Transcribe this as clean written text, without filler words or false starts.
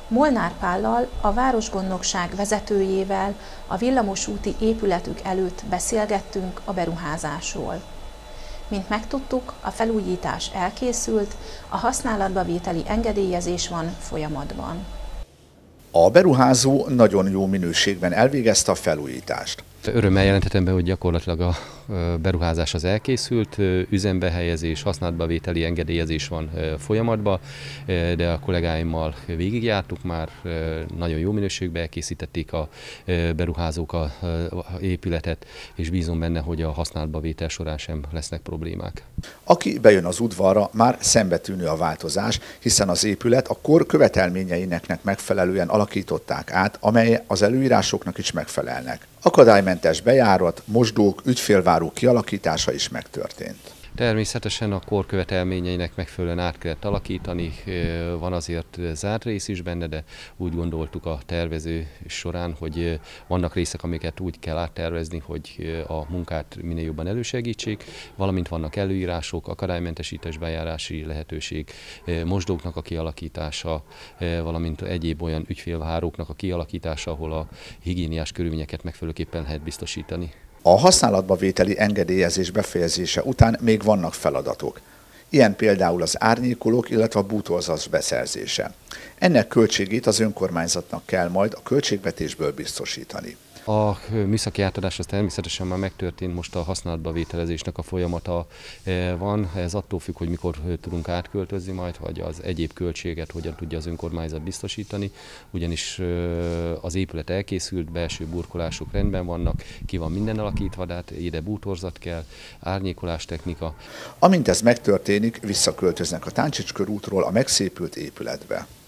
Molnár Pállal, a városgondnokság vezetőjével a villamosúti épületük előtt beszélgettünk a beruházásról. Mint megtudtuk, a felújítás elkészült, a használatba vételi engedélyezés van folyamatban. A beruházó nagyon jó minőségben elvégezte a felújítást. Örömmel jelenthetem be, hogy gyakorlatilag a beruházás az elkészült, üzembe helyezés, használatba vételi engedélyezés van folyamatban, de a kollégáimmal végigjártuk már, nagyon jó minőségben elkészítették a beruházók az épületet, és bízom benne, hogy a használatba vétel során sem lesznek problémák. Aki bejön az udvarra, már szembetűnő a változás, hiszen az épület a kor követelményeinek megfelelően alakították át, amely az előírásoknak is megfelelnek. Akadálymentes bejárat, mosdók, ügyfélváró kialakítása is megtörtént. Természetesen a kor követelményeinek megfelelően át kellett alakítani, van azért zárt rész is benne, de úgy gondoltuk a tervező során, hogy vannak részek, amiket úgy kell áttervezni, hogy a munkát minél jobban elősegítsék, valamint vannak előírások, akadálymentesítés, bejárási lehetőség, mosdóknak a kialakítása, valamint egyéb olyan ügyfélváróknak a kialakítása, ahol a higiéniás körülményeket megfelelőképpen lehet biztosítani. A használatba vételi engedélyezés befejezése után még vannak feladatok. Ilyen például az árnyékolók, illetve a bútorzat beszerzése. Ennek költségét az önkormányzatnak kell majd a költségvetésből biztosítani. A műszaki átadás az természetesen már megtörtént, most a használatba vételezésnek a folyamata van. Ez attól függ, hogy mikor tudunk átköltözni majd, vagy az egyéb költséget hogyan tudja az önkormányzat biztosítani. Ugyanis az épület elkészült, belső burkolások rendben vannak, ki van minden alakítva, de hát ide bútorzat kell, árnyékolás technika. Amint ez megtörténik, visszaköltöznek a Táncsics körútról a megszépült épületbe.